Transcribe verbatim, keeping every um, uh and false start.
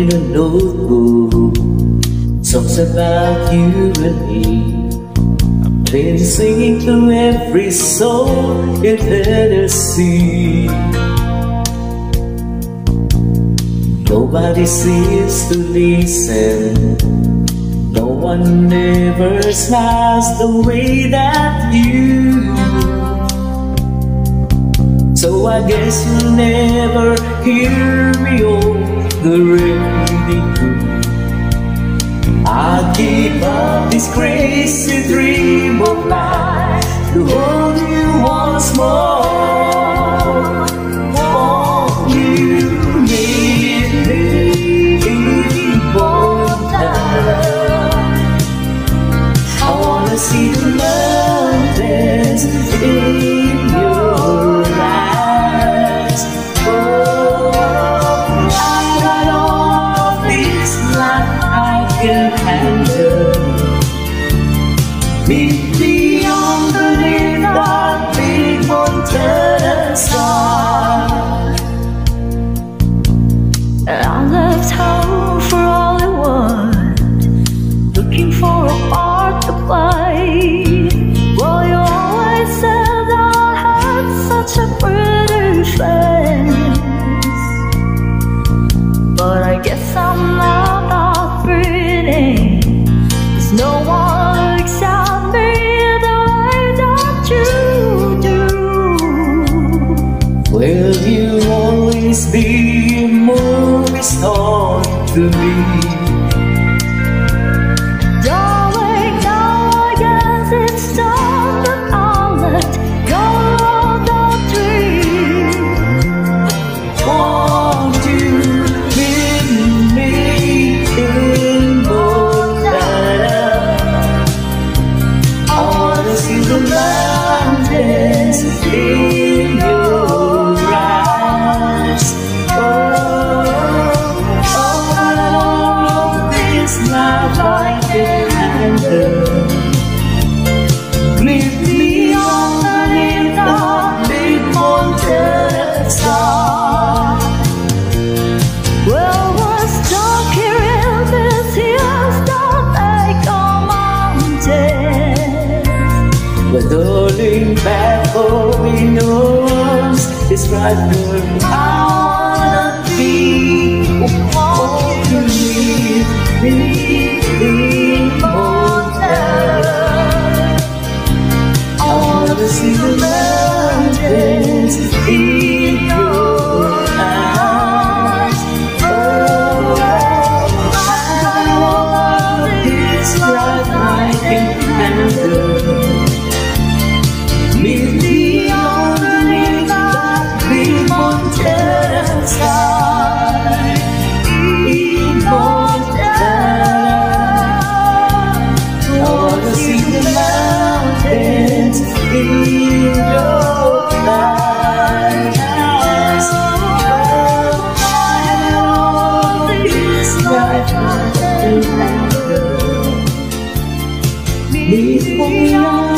in a notebook, songs about you and me. I've been singing to every soul in Tennessee. Nobody seems to listen, no one ever smiles the way that you. So I guess you'll never hear me on the radio. I'll keep up this crazy dream of mine to hold you once more. Won't you meet me one time? I wanna see the mountains in your eyes. Oh, I've got all of this life I can handle. Meet me underneath that big mountain sky. I left home for all it was, looking for a part to play. Well, you always said I had such a pretty face, but I guess I'm not that pretty, 'cause no one looks at me the way that you do. Will you always be a movie star to me? Darling, now I guess it's time that I'll let go of that dream. Won't you meet me in Montana? I wanna see the mountains in your eyes. Oh, all of this life I can handle. Meet me underneath that big mountain sky. Well, we're stuck here in this hills that make our mountains. But darling, back home in yours is right where I wanna be. Won't you leave me in Montana? I wanna see the mountains in your eyes. Oh, I've got all of this life I can handle. Meet me underneath that big mountain sky in Montana. I wanna see the mountains in your eyes. Oh, I know this life I can handle. Meet me